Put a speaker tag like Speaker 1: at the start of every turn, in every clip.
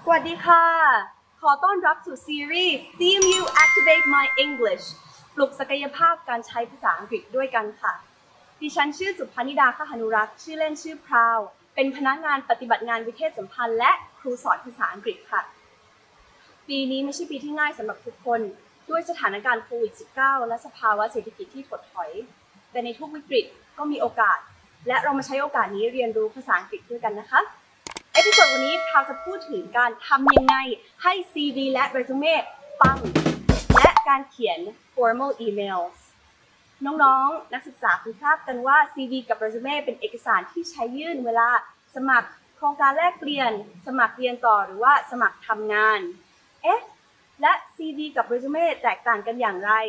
Speaker 1: วัสดีค่ะขอต้อนรับสู่ซีรีส์ CMU Activate My English ปลุกศักยภาพการใช้ภาษาอังกฤษด้วยกันค่ะดิฉันชื่อสุภนิดา คหนุรักษ์ชื่อเล่นชื่อพราวเป็นพนักงานปฏิบัติงานวิเทศสัมพันธ์และครูสอนภาษาอังกฤษค่ะปีนี้ไม่ใช่ปีที่ง่ายสำหรับทุกคนด้วยสถานการณ์โควิด -19 และสภาวะเศรษฐกิจที่ถดถอยแต่ในทุกวิกฤตก็มีโอกาสและเรามาใช้โอกาสนี้เรียนรู้ภาษาอังกฤษด้วยกันนะคะเอพิโซดวันนี้เราจะพูดถึงการทำยังไงให้ CV และ Resume ปังและการเขียน formal emails น้องๆนักศึกษาคงทราบกันว่า CV กับ Resume เป็นเอกสารที่ใช้ยื่นเวลาสมัครโครงการแลกเปลี่ยนสมัครเรียนต่อหรือว่าสมัครทำงานและ CV กับ Resume แตกต่างกันอย่างไร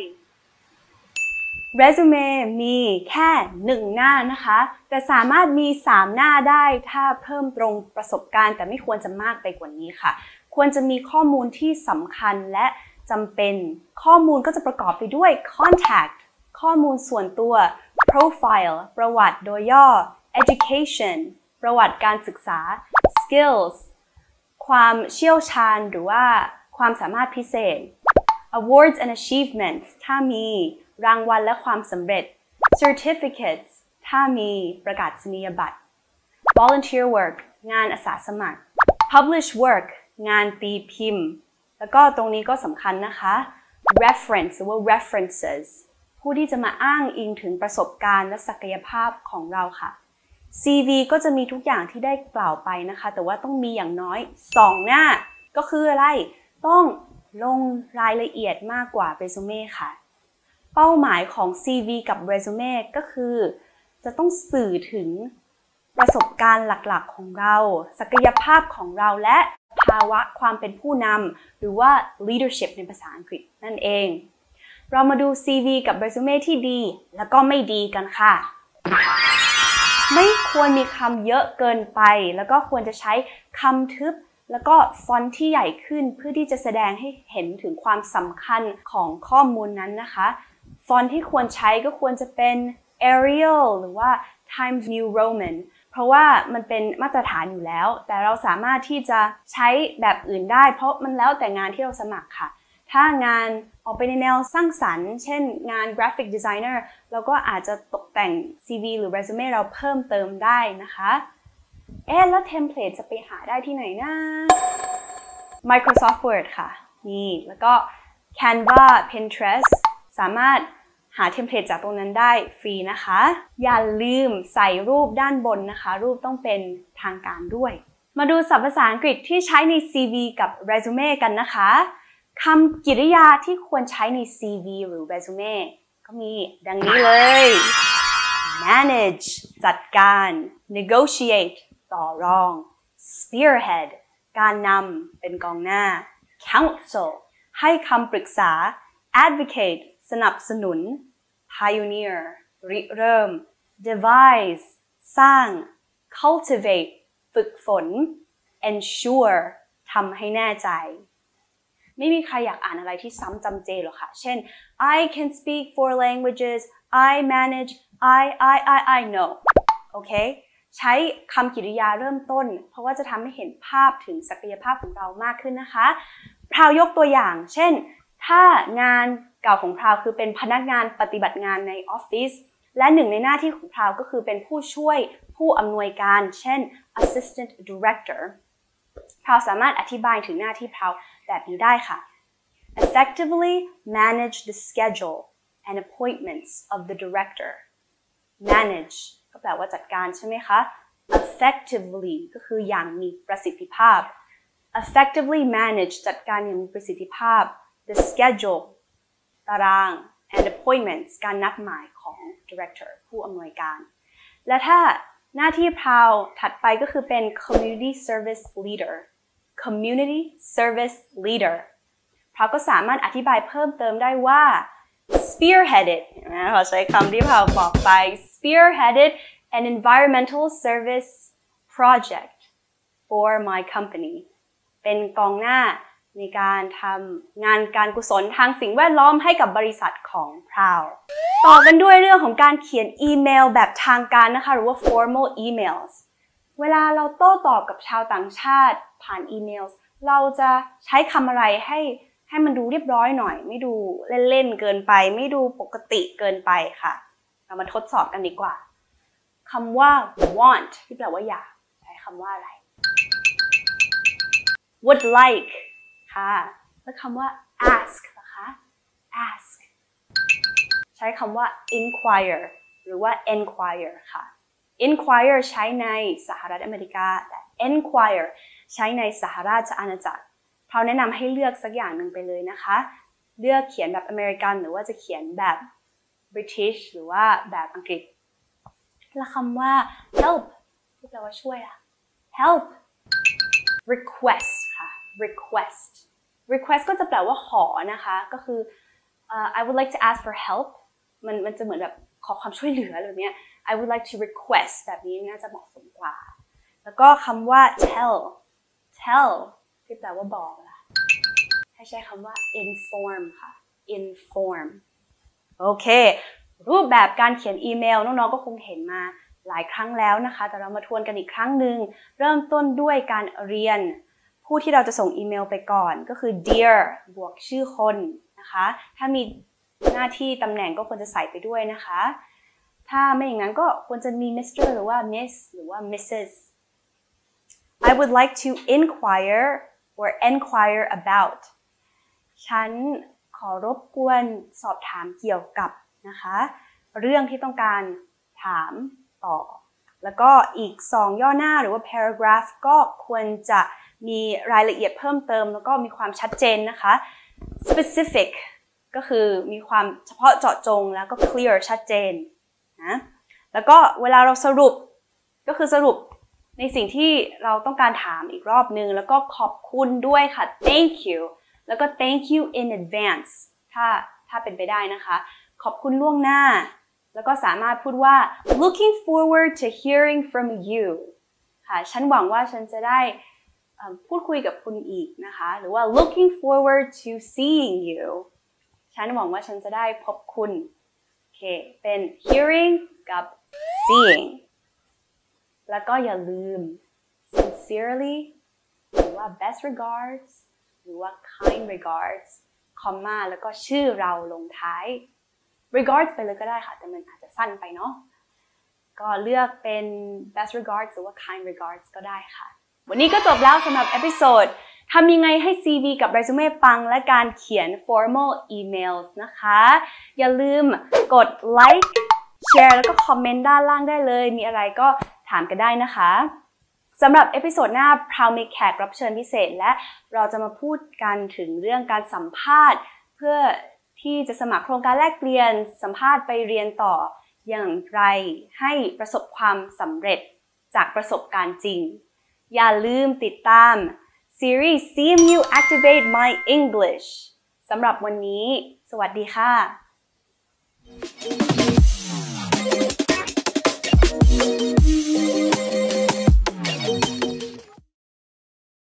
Speaker 1: Resume มีแค่1หน้านะคะแต่สามารถมี3หน้าได้ถ้าเพิ่มตรงประสบการณ์แต่ไม่ควรจะมากไปกว่านี้ค่ะควรจะมีข้อมูลที่สำคัญและจำเป็นข้อมูลก็จะประกอบไปด้วย contact ข้อมูลส่วนตัว profile ประวัติโดยย่อ education ประวัติการศึกษา skills ความเชี่ยวชาญหรือว่าความสามารถพิเศษ awards and achievements ถ้ามีรางวัลและความสำเร็จ certificates ถ้ามีประกาศนียบัตร volunteer work งานอาสาสมัคร publish work งานตีพิมพ์แล้วก็ตรงนี้ก็สำคัญนะคะ reference หรือว่า references ผู้ที่จะมาอ้างอิงถึงประสบการณ์และศักยภาพของเราค่ะ CV ก็จะมีทุกอย่างที่ได้กล่าวไปนะคะแต่ว่าต้องมีอย่างน้อย2หน้าก็คืออะไรต้องลงรายละเอียดมากกว่า resume ค่ะเป้าหมายของ CV กับ Resume ก็คือจะต้องสื่อถึงประสบการณ์หลักๆของเราศักยภาพของเราและภาวะความเป็นผู้นำหรือว่า leadership ในภาษาอังกฤษนั่นเองเรามาดู CV กับ Resume ที่ดีแล้วก็ไม่ดีกันค่ะไม่ควรมีคำเยอะเกินไปแล้วก็ควรจะใช้คำทึบแล้วก็ฟอนต์ที่ใหญ่ขึ้นเพื่อที่จะแสดงให้เห็นถึงความสำคัญของข้อมูลนั้นนะคะฟอนต์ที่ควรใช้ก็ควรจะเป็น Arial หรือว่า Times New Roman เพราะว่ามันเป็นมาตรฐานอยู่แล้วแต่เราสามารถที่จะใช้แบบอื่นได้เพราะมันแล้วแต่งานที่เราสมัครค่ะถ้างานออกไปในแนวสร้างสรรค์เช่นงาน Graphic Designer เราก็อาจจะตกแต่ง CV หรือ Resume เราเพิ่มเติมได้นะคะแล้วเทมเพลตจะไปหาได้ที่ไหนนะ Microsoft Word ค่ะนี่แล้วก็ Canva Pinterest สามารถหาเทมเพลตจากตรงนั้นได้ฟรีนะคะอย่าลืมใส่รูปด้านบนนะคะรูปต้องเป็นทางการด้วยมาดูศัพท์ภาษาอังกฤษที่ใช้ใน CV กับ Resume กันนะคะคำกริยาที่ควรใช้ใน CV หรือ Resume ก็มีดังนี้เลย manage จัดการ negotiate ต่อรอง spearhead การนำเป็นกองหน้า counsel ให้คำปรึกษา advocate สนับสนุน pioneer ริเริ่ม devise สร้าง cultivate ฝึกฝน ensure ทำให้แน่ใจไม่มีใครอยากอ่านอะไรที่ซ้ำจำเจหรอกค่ะเช่น I can speak 4 languages I manage I know โอเคใช้คำกริยาเริ่มต้นเพราะว่าจะทำให้เห็นภาพถึงศักยภาพของเรามากขึ้นนะคะพราวยกตัวอย่างเช่นถ้างานเก่าของพราวคือเป็นพนักงานปฏิบัติงานในออฟฟิศและหนึ่งในหน้าที่ของพราวก็คือเป็นผู้ช่วยผู้อำนวยการเช่น assistant director พราวสามารถอธิบายถึงหน้าที่พราวแบบนี้ได้ค่ะ effectively manage the schedule and appointments of the director manage ก็แปลว่าจัดการใช่ไหมคะ effectively ก็คืออย่างมีประสิทธิภาพ effectively manage จัดการอย่างมีประสิทธิภาพthe schedule ตาราง and appointments การนัดหมายของ director ผู้อำนวยการและถ้าหน้าที่พราวถัดไปก็คือเป็น community service leader community service leader พราวก็สามารถอธิบายเพิ่มเติมได้ว่า spearheaded ขอใช้คำที่พราวบอกไป spearheaded an environmental service project for my company เป็นกองหน้าในการทำงานการกุศลทางสิ่งแวดล้อมให้กับบริษัทของพราวต่อกันด้วยเรื่องของการเขียนอีเมลแบบทางการนะคะหรือว่า formal emails เวลาเราโต้ตอบกับชาวต่างชาติผ่านอีเมลเราจะใช้คำอะไรให้มันดูเรียบร้อยหน่อยไม่ดูเล่นๆเกินไปไม่ดูปกติเกินไปค่ะเรามาทดสอบกันดีกว่าคำว่า want ที่แปลว่าอยากใช้คำว่าอะไร would like ค่ะแล้วคำว่า ask นะคะ ask ใช้คำว่า inquire หรือว่า enquire ค่ะ inquire ใช้ในสหรัฐอเมริกาแต่ enquire ใช้ในสหราชอาณาจักรเราแนะนำให้เลือกสักอย่างหนึ่งไปเลยนะคะเลือกเขียนแบบอเมริกันหรือว่าจะเขียนแบบ British หรือว่าแบบอังกฤษและคำว่า help ที่แปลว่าช่วยอะ help request ค่ะ request ก็จะแปลว่าขอนะคะก็คือ I would like to ask for help มันจะเหมือนแบบขอความช่วยเหลือแบบนี้ I would like to request แบบนี้น่าจะเหมาะสมกว่าแล้วก็คำว่า tell ที่แปลว่าบอกล่ะให้ใช้คำว่า inform ค่ะ inform โอเครูปแบบการเขียนอีเมลน้องๆก็คงเห็นมาหลายครั้งแล้วนะคะแต่เรามาทวนกันอีกครั้งหนึ่งเริ่มต้นด้วยการเรียนผู้ที่เราจะส่งอีเมลไปก่อนก็คือ dear บวกชื่อคนนะคะถ้ามีหน้าที่ตำแหน่งก็ควรจะใส่ไปด้วยนะคะถ้าไม่อย่างนั้นก็ควรจะมี Mr. หรือว่า Miss หรือว่า Mrs. I would like to inquire or enquire about ฉันขอรบกวนสอบถามเกี่ยวกับนะคะเรื่องที่ต้องการถามต่อแล้วก็อีก2ย่อหน้าหรือว่า paragraph ก็ควรจะมีรายละเอียดเพิ่มเติมแล้วก็มีความชัดเจนนะคะ specific ก็คือมีความเฉพาะเจาะจงแล้วก็ clear ชัดเจนนะแล้วก็เวลาเราสรุปก็คือสรุปในสิ่งที่เราต้องการถามอีกรอบนึงแล้วก็ขอบคุณด้วยค่ะ thank you แล้วก็ thank you in advance ถ้าเป็นไปได้นะคะขอบคุณล่วงหน้าแล้วก็สามารถพูดว่า looking forward to hearing from you ค่ะฉันหวังว่าฉันจะได้พูดคุยกับคุณอีกนะคะหรือว่า looking forward to seeing you ฉันหวังว่าฉันจะได้พบคุณโอเคเป็น hearing กับ seeing แล้วก็อย่าลืม sincerely หรือว่า best regards หรือว่า kind regards คอมมาแล้วก็ชื่อเราลงท้าย regards ไปเลยก็ได้ค่ะแต่มันอาจจะสั้นไปเนาะก็เลือกเป็น best regards หรือว่า kind regards ก็ได้ค่ะวันนี้ก็จบแล้วสำหรับเอพิโซดทำยังไงให้ CV กับเรซูเม่ปังและการเขียน formal emails นะคะอย่าลืมกด like share แล้วก็คอมเมนต์ด้านล่างได้เลยมีอะไรก็ถามกันได้นะคะสำหรับเอพิโซดหน้าพราวมีแขกรับเชิญพิเศษและเราจะมาพูดกันถึงเรื่องการสัมภาษณ์เพื่อที่จะสมัครโครงการแลกเปลี่ยนสัมภาษณ์ไปเรียนต่ออย่างไรให้ประสบความสำเร็จจากประสบการณ์จริงอย่าลืมติดตามซีรีส์ CMU Activate My English สำหรับวันนี้สวัสดีค่ะ